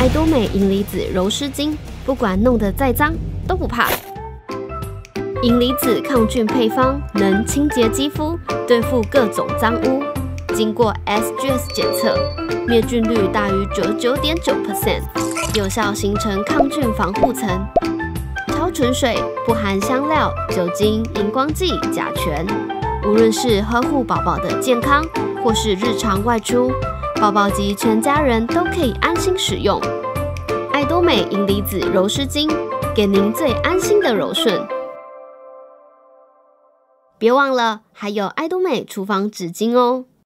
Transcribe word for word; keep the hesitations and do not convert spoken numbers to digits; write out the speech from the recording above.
爱多美银离子柔湿巾，不管弄得再脏都不怕。银离子抗菌配方能清洁肌肤，对付各种脏污。经过 S G S 检测，灭菌率大于 九十九点九 percent， 有效形成抗菌防护层。超纯水，不含香料、酒精、荧光剂、甲醛。无论是呵护宝宝的健康，或是日常外出，宝宝及全家人都可以安心使用。爱多美银离子柔湿巾，给您最安心的柔顺。别忘了，还有爱多美厨房纸巾哦。